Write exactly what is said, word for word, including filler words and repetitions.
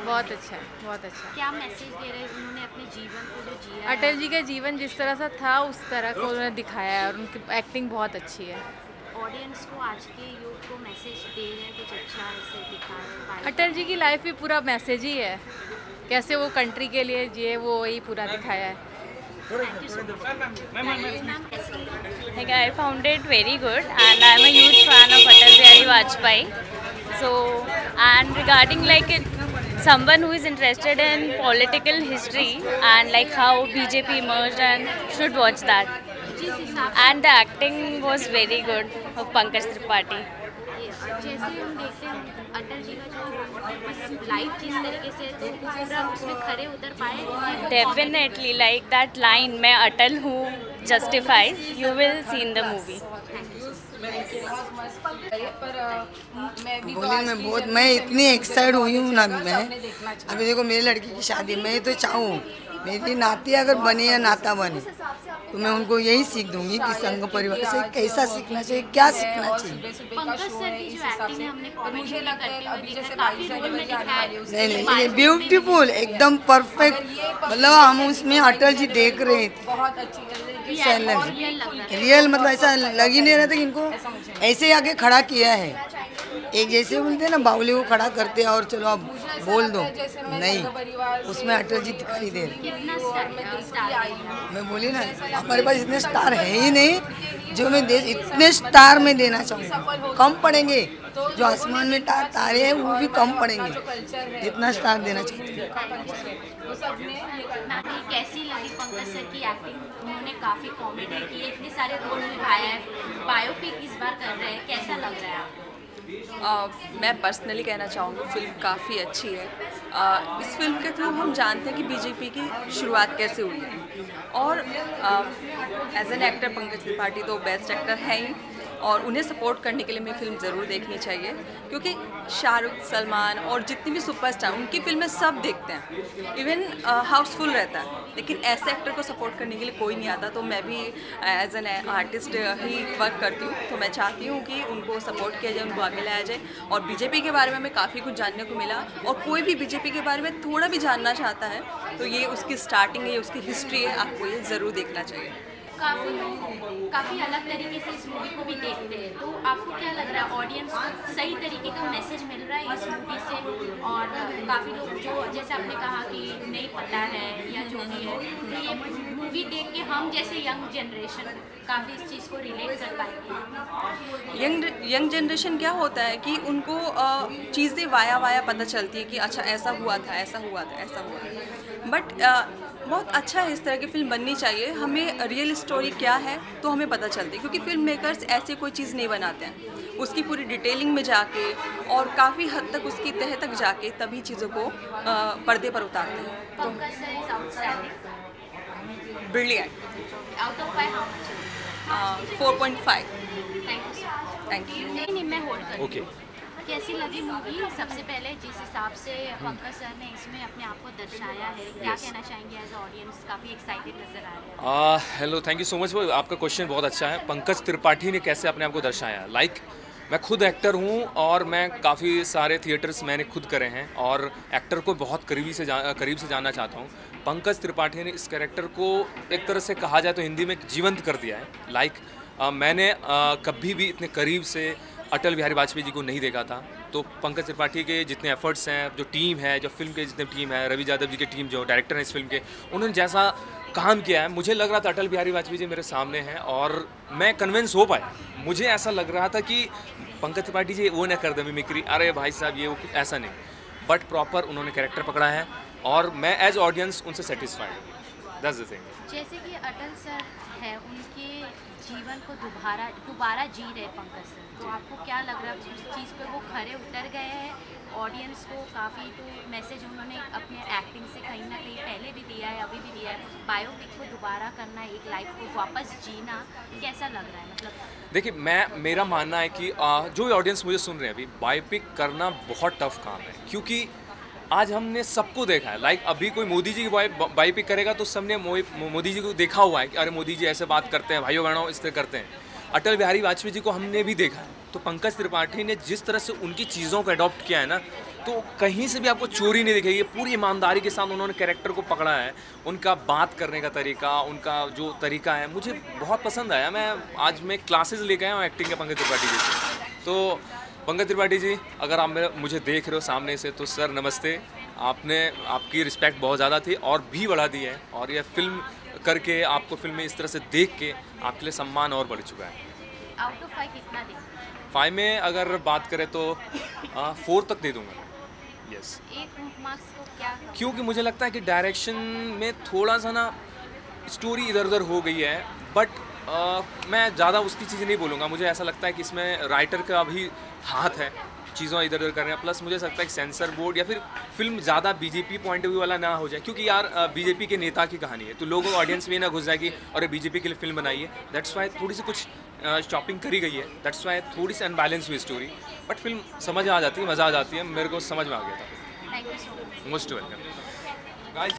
बहुत अच्छा है, बहुत अच्छा। क्या मैसेज दे रहे हैं उन्होंने अपने जीवन को जो जिया है? अटल जी का जीवन जिस तरह से था उस तरह को उन्होंने दिखाया है और उनकी एक्टिंग बहुत अच्छी है। ऑडियंस को, आज के यूथ को मैसेज दे रहे हैं कुछ अच्छा ऐसे दिखा रहे हैं? अटल जी की लाइफ भी पूरा मैसेज ही है, कैसे वो कंट्री के लिए जिए, वो वही पूरा दिखाया है। Like I found it very good, and I'm a huge fan of Atal Bihari Vajpayee. So, and regarding like it, someone who is interested in political history and like how B J P emerged, and should watch that. जिस हिसाब And the acting was very good of Pankaj Tripathi. से जैसे हम देखते हैं अटल जी का जो life जिस तरीके से तो पूरा उसमें खरे उतर पाए। Definitely, like that line, "मैं अटल हूँ" justifies. You will see in the movie. बोली मैं बहुत मैं इतनी एक्साइट हुई हूँ ना। मैं अभी देखो मेरी लड़की की शादी, मैं तो चाहूँ मेरी नाती अगर बने या नाता बने तो मैं उनको यही सीख दूंगी कि संघ परिवार से कैसा सीखना चाहिए, क्या सीखना चाहिए। पंकज सर की जो एक्टिंग है हमने कॉमेडी में करते हुए देखा है, काफी रोल में दिखाया है। नहीं नहीं ये ब्यूटीफुल एकदम परफेक्ट, मतलब हम उसमें अटल जी देख रहे थे। रियल मतलब ऐसा लग ही नहीं रहा था कि इनको ऐसे आके खड़ा किया है। एक जैसे बोलते हैं ना बावली को खड़ा करते हैं और चलो आप बोल दो, नहीं उसमें अटल जी दिखाई दे रहे। मैं बोली ना हमारे पास इतने स्टार है ही नहीं जो मैं दे, इतने स्टार में देना चाहूँगा। कम पड़ेंगे, जो आसमान में ता, तारे हैं वो भी कम पड़ेंगे, इतना स्टार देना चाहती हूँ। कैसी लगी पंकज सर की एक्टिंग? उन्होंने काफी कॉमेडी की, इतने सारे रोल निभाया है, बायोपिक इस बार कर रहे हैं, कैसा लग रहा है आपको? Uh, मैं पर्सनली कहना चाहूँगी फिल्म काफ़ी अच्छी है। uh, इस फिल्म के थ्रू हम जानते हैं कि बीजेपी की शुरुआत कैसे हुई है और as an actor Pankaj Tripathi तो बेस्ट एक्टर है ही और उन्हें सपोर्ट करने के लिए मैं फिल्म ज़रूर देखनी चाहिए क्योंकि शाहरुख, सलमान और जितनी भी सुपरस्टार उनकी फिल्में सब देखते हैं, इवन हाउसफुल रहता है, लेकिन ऐसे एक्टर को सपोर्ट करने के लिए कोई नहीं आता। तो मैं भी एज एन आर्टिस्ट ही वर्क करती हूँ, तो मैं चाहती हूँ कि उनको सपोर्ट किया जाए, उनको आगे लाया जाए। और बीजेपी के बारे में हमें काफ़ी कुछ जानने को मिला और कोई भी बीजेपी के बारे में थोड़ा भी जानना चाहता है तो ये उसकी स्टार्टिंग है, उसकी हिस्ट्री है, आपको ये ज़रूर देखना चाहिए। काफ़ी लोग काफ़ी अलग तरीके से इस मूवी को भी देखते हैं, तो आपको क्या लग रहा है ऑडियंस को सही तरीके का मैसेज मिल रहा है इस मूवी से? और काफ़ी लोग जो जैसे आपने कहा कि नहीं पता है या जो भी है, तो ये मूवी देख के हम जैसे यंग जनरेशन काफ़ी इस चीज़ को रिलेट कर पाएंगे। यंग यंग जनरेशन क्या होता है कि उनको चीज़ें वाया वाया पता चलती है कि अच्छा ऐसा हुआ था, ऐसा हुआ था, ऐसा हुआ था, बट बहुत अच्छा है, इस तरह की फिल्म बननी चाहिए। हमें रियल स्टोरी क्या है तो हमें पता चलती है क्योंकि फिल्म मेकर्स ऐसे कोई चीज़ नहीं बनाते हैं, उसकी पूरी डिटेलिंग में जाके और काफ़ी हद तक उसकी तह तक जाके तभी चीज़ों को आ, पर्दे पर उतारते हैं। तो brilliant. Out of five how much? Four point five. Thank you so much. Thank you. नहीं नहीं मैं होल्ड कर ओके। कैसी लगी मूवी? सबसे पहले जिस हिसाब से पंकज सर ने इसमें अपने आप को दर्शाया है, क्या Yes. कहना चाहेंगे एज ऑडियंस? काफ़ी एक्साइटेड नजर आ रहे हैं। Hello, thank you so much. आपका क्वेश्चन बहुत अच्छा है। पंकज त्रिपाठी ने कैसे अपने आप को दर्शाया? लाइक like, मैं खुद एक्टर हूँ और मैं काफ़ी सारे थिएटर्स मैंने खुद करे हैं और एक्टर को बहुत करीबी से जा, करीब से जानना चाहता हूँ। पंकज त्रिपाठी ने इस कैरेक्टर को एक तरह से कहा जाए तो हिंदी में जीवंत कर दिया है। लाइक like, मैंने आ, कभी भी इतने करीब से अटल बिहारी वाजपेयी जी को नहीं देखा था। तो पंकज त्रिपाठी के जितने एफर्ट्स हैं, जो टीम है, जो फिल्म के जितने टीम है, रवि यादव जी की टीम जो डायरेक्टर हैं इस फिल्म के, उन्होंने जैसा काम किया है, मुझे लग रहा था अटल बिहारी वाजपेयी जी मेरे सामने हैं और मैं कन्विंस हो पाया। मुझे ऐसा लग रहा था कि पंकज त्रिपाठी जी वो ना कर दे मिमिक्री, अरे भाई साहब ये वो, ऐसा नहीं, बट प्रॉपर उन्होंने कैरेक्टर पकड़ा है और मैं एज ऑडियंस उनसे सेटिस्फाइड। That's the thing. जैसे कि अटल सर है, उनके जीवन को दोबारा दोबारा जी रहे पंकज सर, तो आपको क्या लग रहा है उस चीज़ पे वो खरे उतर गए हैं? ऑडियंस को काफ़ी तो मैसेज उन्होंने अपने एक्टिंग से कहीं ना कहीं पहले भी दिया है, अभी भी दिया है। बायोपिक को दोबारा करना, एक लाइफ को वापस जीना, कैसा लग रहा है? मतलब देखिए, मैं मेरा मानना है कि आ, जो ऑडियंस मुझे सुन रहे हैं अभी, बायोपिक करना बहुत टफ काम है क्योंकि आज हमने सबको देखा है। लाइक अभी कोई मोदी जी की बायोपिक करेगा तो सबने मोदी जी को देखा हुआ है कि अरे मोदी जी ऐसे बात करते हैं, भाइयों बहनों इस तरह करते हैं। अटल बिहारी वाजपेयी जी को हमने भी देखा है। तो पंकज त्रिपाठी ने जिस तरह से उनकी चीज़ों को अडॉप्ट किया है ना, तो कहीं से भी आपको चोरी नहीं दिखेगी। पूरी ईमानदारी के साथ उन्होंने कैरेक्टर को पकड़ा है। उनका बात करने का तरीका, उनका जो तरीका है मुझे बहुत पसंद आया। मैं आज मैं क्लासेस लेके आया हूँ एक्टिंग के पंकज त्रिपाठी जी से। तो पंकज त्रिपाठी जी, अगर आप मेरे मुझे देख रहे हो सामने से तो सर नमस्ते। आपने आपकी रिस्पेक्ट बहुत ज़्यादा थी और भी बढ़ा दी है, और यह फिल्म करके आपको फिल्म में इस तरह से देख के आपके लिए सम्मान और बढ़ चुका है। आउट ऑफ फाइव कितना दें? फाइव में अगर बात करें तो फोर तक दे दूँगा। यस। एक मार्क्स को क्या? क्योंकि मुझे लगता है कि डायरेक्शन में थोड़ा सा ना स्टोरी इधर उधर हो गई है, बट मैं ज़्यादा उसकी चीज़ें नहीं बोलूँगा। मुझे ऐसा लगता है कि इसमें राइटर का भी हाथ है चीज़ों इधर उधर करने। प्लस मुझे लगता है कि सेंसर बोर्ड या फिर फिल्म ज़्यादा बीजेपी पॉइंट ऑफ व्यू वाला ना हो जाए, क्योंकि यार बीजेपी के नेता की कहानी है तो लोगों को ऑडियंस में ना घुस जाएगी और बीजेपी के लिए फिल्म बनाई है। दैट्स वाई थोड़ी सी कुछ शॉपिंग करी गई है, दैट्स वाई थोड़ी सी अनबैलेंस हुई स्टोरी, बट फिल्म समझ आ जाती है, मज़ा आ जाती है। मेरे को समझ में आ गया था। Thank you so much. Most welcome guys.